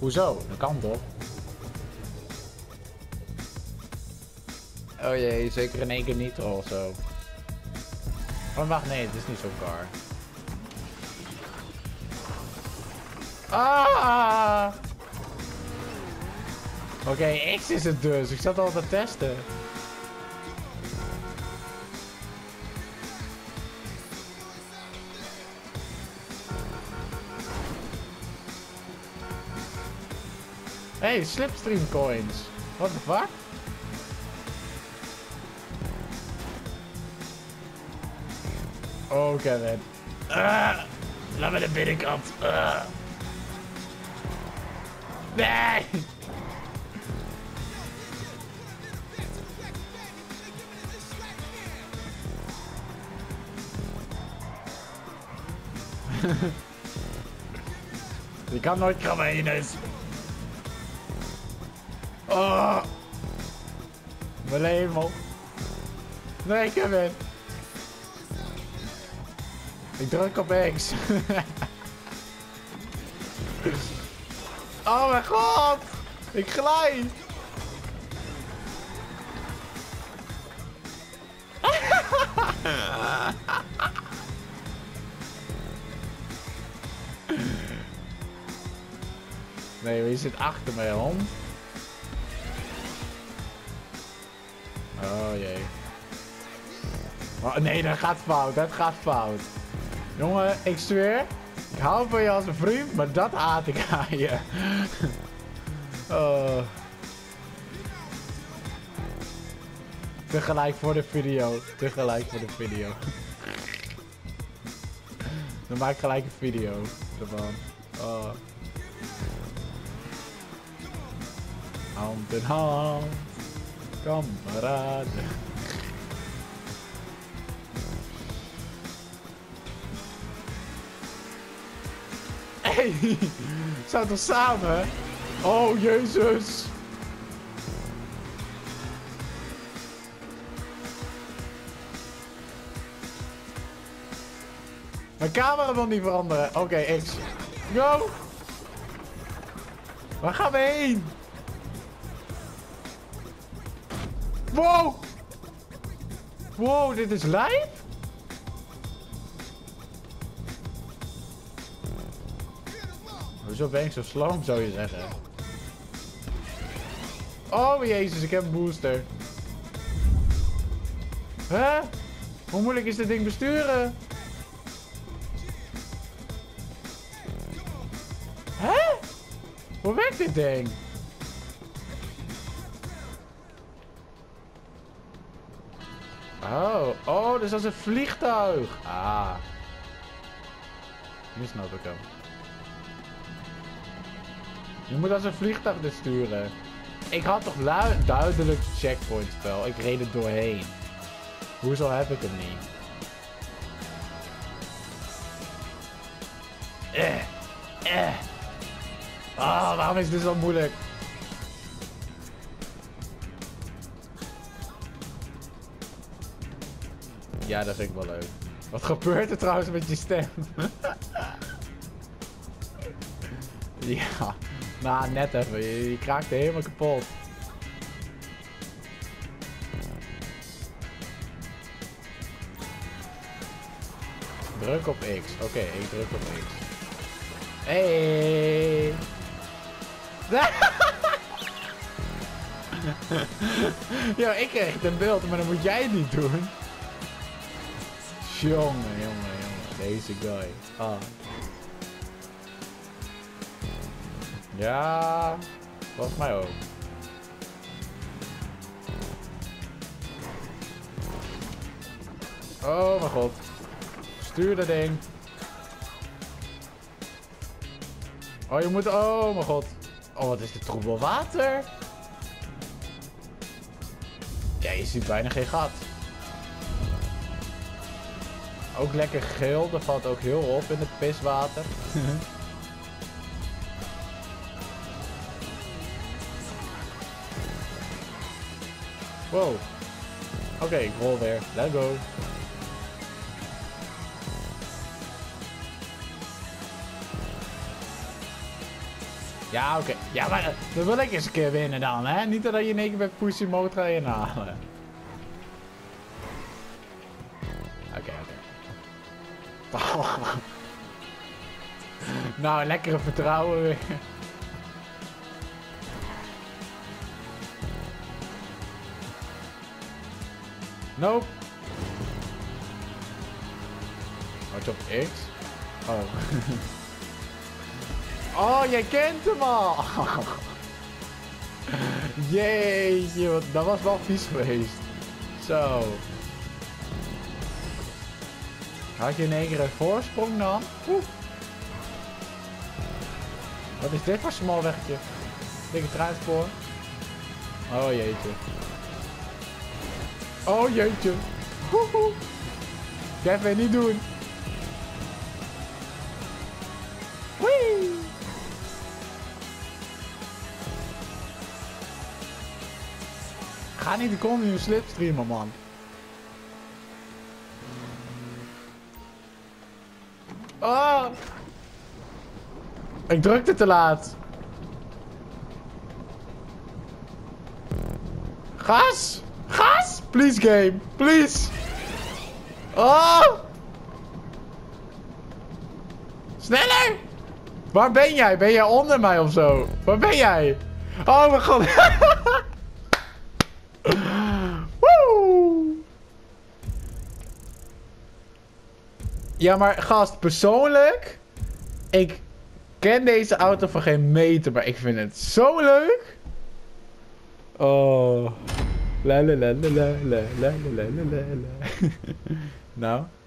Hoezo? Dat kan toch? Oh jee, zeker in één keer nitro of zo. Oh, wacht, nee, het is niet zo'n car. Ah! Oké, X is het dus. Ik zat al te testen. Hey, slipstream coins. What the fuck? Oh, Kevin. Laat me de binnenkant. Nee! Je kan nooit krabben in je neus. Oh! Mijn hemel. Nee, Kevin. Ik druk op X. Oh mijn god! Ik glijd! Nee, wie zit achter mij, hond? Oh jee. Oh, nee, dat gaat fout. Dat gaat fout. Jongen, ik zweer. Ik hou van je als een vriend, maar dat haat ik aan je. Oh. Tegelijk voor de video. Tegelijk voor de video. Dan maak ik gelijk een video ervan. Oh. Hand in hand. Kameraden. Hey, we zijn toch samen? Oh, Jezus. Mijn camera wil niet veranderen. Oké, X. Go. Waar gaan we heen? Wow. Wow, dit is live? Hoezo ben ik zo sloom, zou je zeggen? Oh jezus, ik heb een booster. Huh? Hoe moeilijk is dit ding besturen? Hè? Hoe werkt dit ding? Oh, dus dat is een vliegtuig. Ah. Nu snap ik hem. Je moet als een vliegtuig dit sturen. Ik had toch duidelijk checkpoint spel. Ik reed er doorheen. Hoezo heb ik hem niet? Ah, waarom is dit zo moeilijk? Ja, dat vind ik wel leuk. Wat gebeurt er trouwens met je stem? Ja, nou net even. Je kraakt er helemaal kapot. Druk op X. Oké, ik druk op X. Hey. Ja, ik kreeg een beeld, maar dan moet jij het niet doen. Jongen. Deze guy. Ah. Ja, volgens mij ook. Oh mijn god. Stuur dat ding. Oh, je moet... Oh mijn god. Oh, wat is dit troebel water? Ja, je ziet bijna geen gat. Ook lekker geel. Dat valt ook heel op in het piswater. Wow. Oké, ik rol weer. Let's go. Ja, oké. Ja, maar dan wil ik eens een keer winnen dan, hè? Niet dat je in één keer bij Pussy Mode gaat inhalen. Oké. Oh. Nou, lekkere vertrouwen weer. Nope. Wat op X? Oh. Oh, jij kent hem al! Jeetje, dat was wel vies geweest. Zo. Had je in één keer een voorsprong dan? Oeh. Wat is dit voor smal weggetje? Dikke truitspoor. Oh jeetje. Oh jeetje. Woehoe. Kevin, niet doen. Wee. Ga niet de continu slipstreamen, man. Oh! Ik drukte te laat. Gas! Gas! Please game. Please. Oh! Sneller! Waar ben jij? Ben jij onder mij of zo? Waar ben jij? Oh mijn god. Woe! Ja, maar gast, persoonlijk... Ik ken deze auto van geen meter, maar ik vind het zo leuk. Oh. La la la la la la la la la la. Nou.